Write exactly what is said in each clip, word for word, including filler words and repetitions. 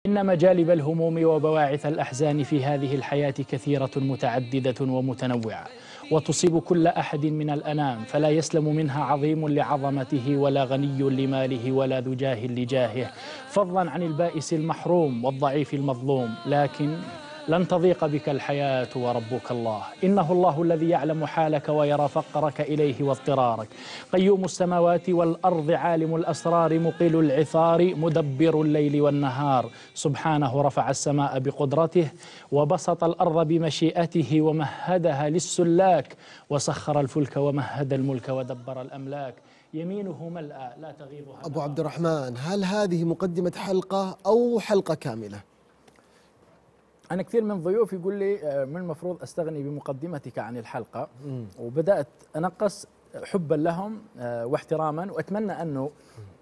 إن مجالب الهموم وبواعث الأحزان في هذه الحياة كثيرة متعددة ومتنوعة، وتصيب كل أحد من الأنام، فلا يسلم منها عظيم لعظمته ولا غني لماله ولا ذو جاه لجاهه، فضلا عن البائس المحروم والضعيف المظلوم. لكن لن تضيق بك الحياة وربك الله، إنه الله الذي يعلم حالك ويرى فقرك إليه واضطرارك، قيوم السماوات والأرض، عالم الأسرار، مقيل العثار، مدبر الليل والنهار. سبحانه رفع السماء بقدرته وبسط الأرض بمشيئته ومهدها للسلاك، وسخر الفلك ومهد الملك ودبر الأملاك، يمينه ملأى لا تغيضها. أبو عبد الرحمن، هل هذه مقدمة حلقة أو حلقة كاملة؟ أنا كثير من ضيوف يقول لي من المفروض أستغني بمقدمتك عن الحلقة، مم. وبدأت أنقص حبا لهم واحتراما، وأتمنى أنه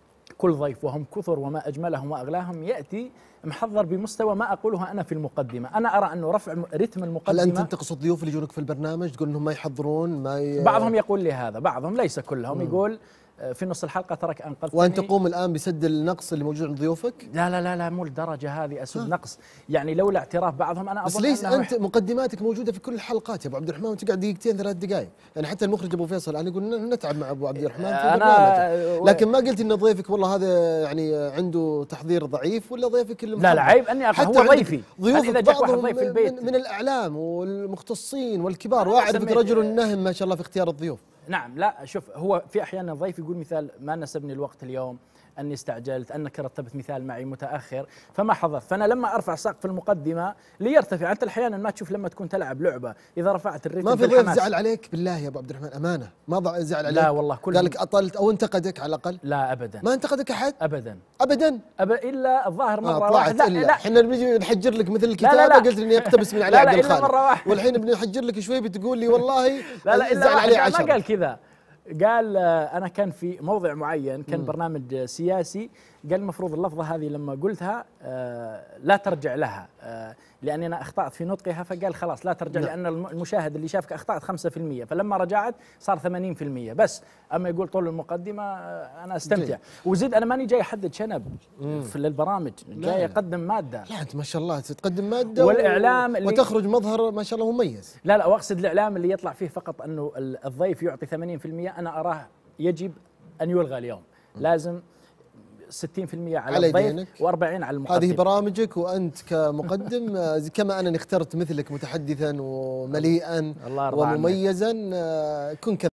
كل ضيف وهم كثر وما أجملهم وأغلاهم يأتي محضر بمستوى ما أقوله أنا في المقدمة. أنا أرى أنه رفع رتم المقدمة. هل أنت تنتقص الضيوف اللي يجونك في البرنامج تقول أنهم ما يحضرون ما ي... بعضهم يقول لي هذا، بعضهم ليس كلهم. مم. يقول في نص الحلقة ترك أنقذتني. وأنت تقوم الآن بسد النقص اللي موجود عند ضيوفك؟ لا لا لا لا مو الدرجة هذه أسد نقص، يعني لولا اعتراف بعضهم أنا أظن. بس ليش أنت مقدماتك موجودة في كل الحلقات يا أبو عبد الرحمن وتقعد دقيقتين ثلاث دقائق؟ يعني حتى المخرج أبو فيصل أنا يقول نتعب مع أبو عبد الرحمن في برنامجه، لكن ما قلت إن ضيفك والله هذا يعني عنده تحضير ضعيف ولا ضيفك اللي لا لا عيب أني هو ضيفي. ضيوفك إذا جاك واحد ضيف في البيت من, من الأعلام والمختصين والكبار، وأعرفك رجل نهم ما شاء الله في اختيار الضيوف. نعم. لا شوف، هو في أحيانا الضيف يقول مثال ما نسبني الوقت اليوم، أني استعجلت، أنك رتبت مثال معي متأخر فما حضرت. فأنا لما أرفع سقف المقدمة ليرتفع. أنت أحيانا ما تشوف لما تكون تلعب لعبة إذا رفعت الريتم ما في ضيف زعل عليك بالله يا أبو عبد الرحمن أمانة؟ ما زعل عليك؟ لا والله كل قال لك أطلت أو انتقدك على الأقل؟ لا أبدا ما انتقدك أحد أبدا أبدا أب... إلا الظاهر مرة آه واحدة. لا لا احنا بنجي نحجر لك مثل الكتابة، قلت اني اقتبس من علي عبد الخالق، والحين بنحجر لك شوي بتقول لي والله لا لا زعل عليه عشرة. ما قال كذا، قال أنا كان في موضع معين كان م. برنامج سياسي، قال المفروض اللفظة هذه لما قلتها لا ترجع لها لأني أنا أخطأت في نطقها، فقال خلاص لا ترجع. لا. لأن المشاهد اللي شافك أخطأت خمسة في المية، فلما رجعت صار ثمانين في المية بس. أما يقول طول المقدمة أنا استمتع جي. وزيد أنا ماني جاي أحدد شنب مم. في البرامج، جاي أقدم مادة. لا أنت ما شاء الله تقدم مادة والإعلام و... وتخرج مظهر ما شاء الله مميز. لا لا وأقصد الإعلام اللي يطلع فيه فقط أنه الضيف يعطي ثمانين في المية، أنا أراه يجب أن يلغى اليوم. م. لازم ستين في المية على, على الضيف وأربعين على المقدم. هذه برامجك وأنت كمقدم كما أنني اخترت مثلك متحدثا ومليئا ومميزا، كن كذا.